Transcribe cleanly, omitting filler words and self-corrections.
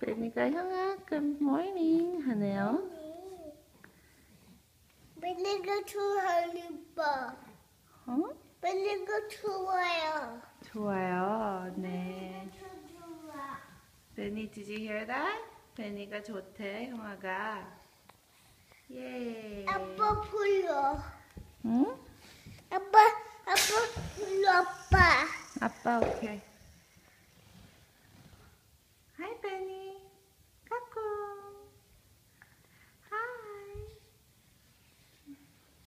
베니가 형아 good morning 하네요. 베니가 좋아하는 거. 어? 베니가 좋아요. 좋아요. 네. 좋아. 베니 did you hear that? 베니가 좋대 형아가. 예. 아빠 불러. 응? 아빠 불러 아빠. 아빠 오케이.